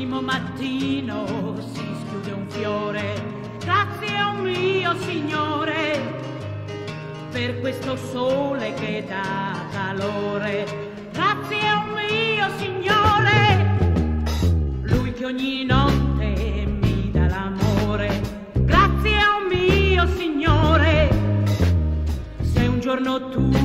primo mattino si schiude un fiore, grazie a un mio Signore, per questo sole che dà calore, grazie a un mio Signore, Lui che ogni notte mi dà l'amore, grazie a un mio Signore, se un giorno tu